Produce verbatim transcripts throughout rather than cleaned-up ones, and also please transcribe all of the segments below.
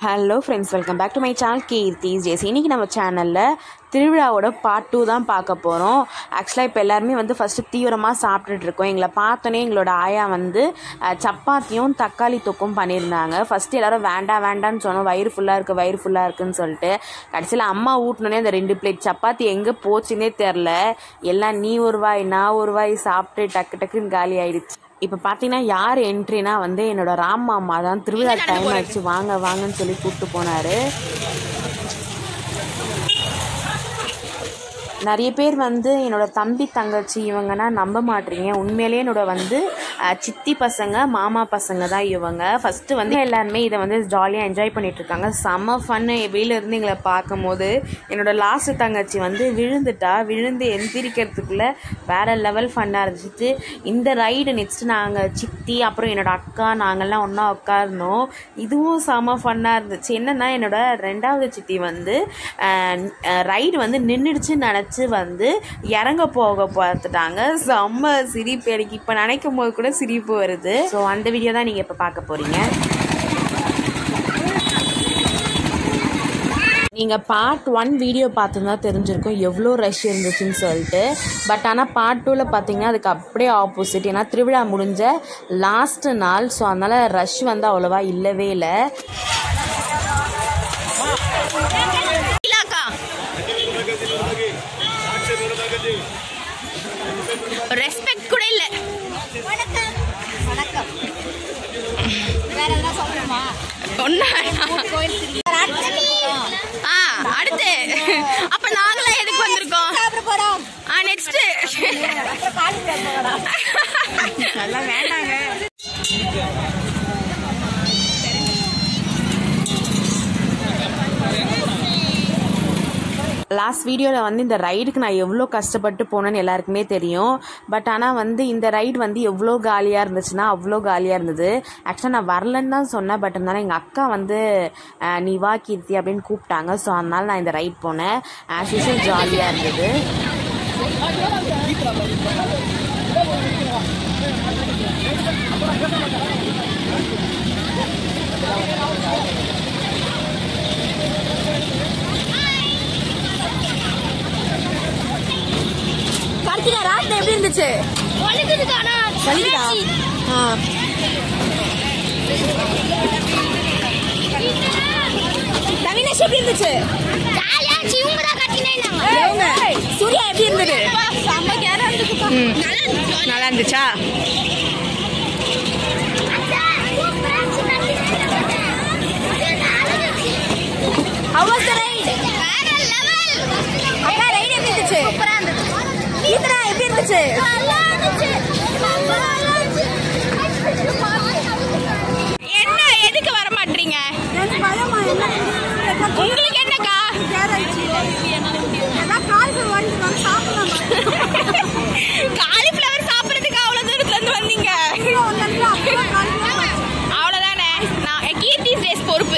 Hello friends, welcome back to my channel Keerthi's JC. இன்றைக்கி நம்ம சேனலில் திருவிழாவோட பார்ட் டூ தான் பார்க்க போகிறோம். ஆக்சுவலாக இப்போ எல்லாருமே வந்து ஃபஸ்ட்டு தீவிரமாக சாப்பிட்டுட்டு இருக்கோம். எங்களை பார்த்தோன்னே எங்களோட ஆயா வந்து சப்பாத்தியும் தக்காளி தொக்கும் பண்ணியிருந்தாங்க. ஃபஸ்ட்டு எல்லோரும் வேண்டாம் வேண்டான்னு சொன்னோம், வயிறு ஃபுல்லாக இருக்குது வயிறு ஃபுல்லாக இருக்குதுன்னு சொல்லிட்டு. கடைசியில் அம்மா ஊட்டினோடனே அந்த ரெண்டு பிளேட் சப்பாத்தி எங்கே போச்சுன்னே தெரில. எல்லாம் நீ ஒரு வாய் நான் ஒரு வாய் சாப்பிட்டு டக்கு டக்குன்னு காலி ஆகிடுச்சு. இப்போ பார்த்தீங்கன்னா யார் என்ட்ரினா வந்து என்னோட ராம் மாமா தான். திருவிழா டைம் ஆயிடுச்சு, வாங்க வாங்கன்னு சொல்லி கூப்பிட்டு போனார். நிறைய பேர் வந்து என்னோட தம்பி தங்கச்சி இவங்கன்னா நம்ப மாட்டீங்க. உண்மையிலேயே என்னோட வந்து சித்தி பசங்க மாமா பசங்க தான் இவங்க. ஃபஸ்ட்டு வந்து எல்லாருமே இதை வந்து ஜாலியாக என்ஜாய் பண்ணிட்டு இருக்காங்க. செம்ம ஃபன்னு. வெளியிலேருந்து எங்களை பார்க்கும் போது என்னோட லாஸ்ட்டு தங்கச்சி வந்து விழுந்துட்டா. விழுந்து எந்திரிக்கிறதுக்குள்ளே வேற லெவல் ஃபன்னாக இருந்துச்சு. இந்த ரைடு நெக்ஸ்ட்டு நாங்கள் சித்தி அப்புறம் என்னோட அக்கா நாங்கள்லாம் ஒன்றா உட்காரணும். இதுவும் செம்ம ஃபன்னாக இருந்துச்சு. என்னென்னா என்னோட ரெண்டாவது சித்தி வந்து ரைடு வந்து நின்றுடுச்சுன்னு நினச்சி வந்து இறங்க போக பார்த்துட்டாங்க. செம்ம சிரிப்பு எனக்கு இப்போ நினைக்கும் போது கூட சிரிப்பு வருது. ஸோ அந்த வீடியோ தான் நீங்கள் இப்போ பார்க்க போறீங்க. நீங்கள் பார்ட் ஒன் வீடியோ பார்த்துருந்தா தெரிஞ்சிருக்கும் எவ்வளோ ரஷ் இருந்துச்சுன்னு சொல்லிட்டு. பட் ஆனால் பார்ட் டூவில் பார்த்தீங்கன்னா அதுக்கு அப்படியே ஆப்போசிட். ஏன்னா திருவிழா முடிஞ்ச லாஸ்ட்டு நாள். ஸோ அதனால் ரஷ் வந்து அவ்வளோவா இல்லவே இல்லை. ரெஸ்பெக்ட் கூட இல்ல. வணக்கம் வணக்கம். வேற எதனா சொல்லணுமா? ஒண்ணா ஆ அடுத்து அப்ப நாங்களே எதுக்கு வந்திருக்கோம்? சாப்பிட போறோம். ஆ நெக்ஸ்ட் அதெல்லாம் வேண்டாங்க. லாஸ்ட் வீடியோவில் வந்து இந்த ரைடுக்கு நான் எவ்வளோ கஷ்டப்பட்டு போனேன்னு எல்லாருக்குமே தெரியும். பட் ஆனால் வந்து இந்த ரைடு வந்து எவ்வளோ காலியாக இருந்துச்சுன்னா அவ்வளோ காலியாக இருந்தது. ஆக்சுவலாக நான் வரலன்னு தான் சொன்னேன். பட் இருந்தாலும் எங்கள் அக்கா வந்து நீ வா கீர்த்தி அப்படின்னு கூப்பிட்டாங்க. ஸோ அதனால நான் இந்த ரைட் போனேன். ஆஸ் யூஷுவல் ஜாலியாக இருந்தது. ராத்திரி எப்படி இருந்துச்சு? தவினேஷ் எப்படி இருந்துச்சு? சூர்யா எப்படி இருந்தது? நல்லா இருந்துச்சா? How was the ride? அக்கா ரைடு எப்படி இருந்துச்சு? சூப்பரா இருந்துச்சு. கீர்த்தனா எப்படி இருந்துச்சு? நல்லா இருந்துச்சு. என்ன எதுக்கு வர மாட்டீங்க? உங்களுக்கு என்னக்கா? காலிஃபிளவர் சாப்பிடுறதுக்கு அவ்வளவு தூரத்துல இருந்து வந்தீங்க. அவ்வளவுதானே. நான் கீர்த்தி டேஸ் பொறுப்பு.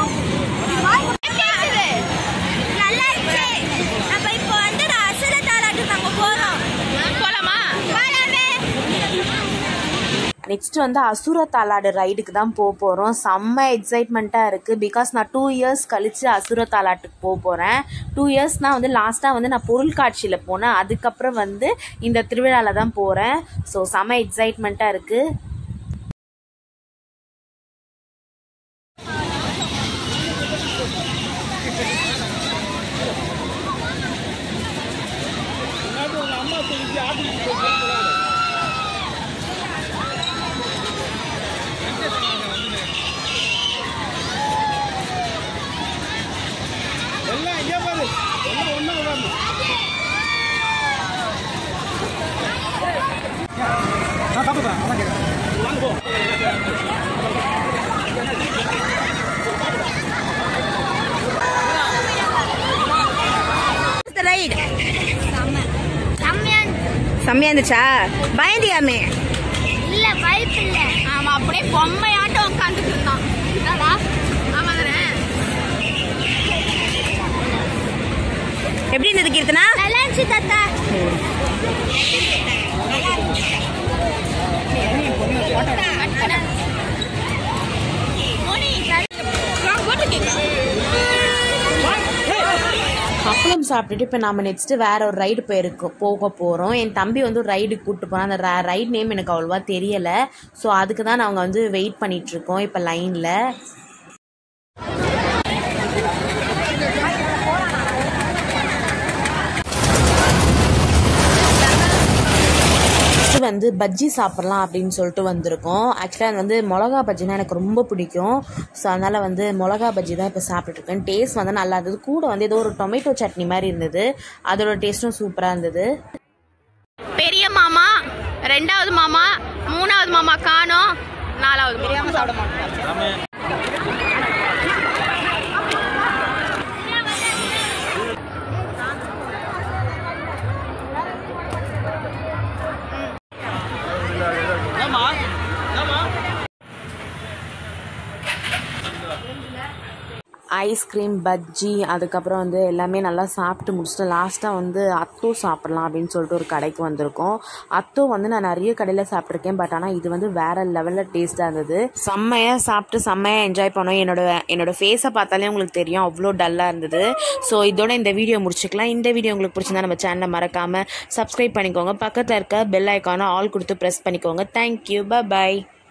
நெக்ஸ்ட் வந்து அசுர தாலாடு ரைடுக்கு தான் போக போகிறோம். செம்ம எக்ஸைட்மெண்ட்டாக இருக்குது. பிகாஸ் நான் டூ இயர்ஸ் கழித்து அசுர தாலாட்டுக்கு போக போகிறேன். டூ இயர்ஸ்னால் வந்து லாஸ்ட்டாக வந்து நான் பொருள் காட்சியில் போனேன். அதுக்கப்புறம் வந்து இந்த திருவிழாவில் தான் போகிறேன். ஸோ செம்ம எக்ஸைட்மெண்ட்டாக இருக்குது. செம்மையா இருந்துச்சா? பயந்தியாமே? இல்ல பயப்பு இல்ல. ஆமா அப்படியே பொம்மையாட்டம் உட்காந்துட்டு இருந்தான். ஆமா தானே. எப்படி இருந்தது கீர்த்தனா? நல்லா இருந்துச்சு தாத்தா. போட்டு சாப்பிட்டுட்டு இப்போ நம்ம நெக்ஸ்ட்டு வேறு ஒரு ரைடு போயிருக்கோம் போக போகிறோம். என் தம்பி வந்து ஒரு ரைடுக்கு கூப்பிட்டு போகிறோம். அந்த ரைடு நேம் எனக்கு அவ்வளோவா தெரியலை. ஸோ அதுக்கு தான் நாங்கள் வந்து வெயிட் பண்ணிகிட்ருக்கோம் இப்போ லைனில். வந்து பஜ்ஜி சாப்பிட்லாம் அப்படின்னு சொல்லிட்டு வந்திருக்கோம். ஆக்சுவலாக அது வந்து மிளகா பஜ்ஜினா எனக்கு ரொம்ப பிடிக்கும். ஸோ அதனால் வந்து மிளகா பஜ்ஜி தான் இப்போ சாப்பிட்டுருக்கேன். டேஸ்ட் வந்து நல்லா இருந்தது. கூட வந்து ஏதோ ஒரு டொமேட்டோ சட்னி மாதிரி இருந்தது. அதோட டேஸ்ட்டும் சூப்பராக இருந்தது. பெரிய மாமா, ரெண்டாவது மாமா, மூணாவது மாமா காணோம், நாலாவது மாமா சாப்பிட மாட்டோம். ஐஸ்கிரீம், பஜ்ஜி, அதுக்கப்புறம் வந்து எல்லாமே நல்லா சாப்பிட்டு முடிச்சுட்டு லாஸ்ட்டாக வந்து அத்தோ சாப்பிட்லாம் அப்படின்னு சொல்லிட்டு ஒரு கடைக்கு வந்திருக்கோம். அத்தோ வந்து நான் நிறைய கடையில் சாப்பிட்ருக்கேன். பட் ஆனால் இது வந்து வேறு லெவலில் டேஸ்ட்டாக இருந்தது. செம்மையாக சாப்பிட்டு செம்மையாக என்ஜாய் பண்ணோம். என்னோட என்னோட ஃபேஸை பார்த்தாலே உங்களுக்கு தெரியும் அவ்வளோ டல்லாக இருந்தது. ஸோ இதோட இந்த வீடியோ முடிச்சுக்கலாம். இந்த வீடியோ உங்களுக்கு பிடிச்சிருந்தா நம்ம சேனலை மறக்காமல் சப்ஸ்கிரைப் பண்ணிக்கோங்க. பக்கத்தில் இருக்க பெல் ஐக்கானை ஆல் கொடுத்து ப்ரெஸ் பண்ணிக்கோங்க. தேங்க்யூ, பாய்.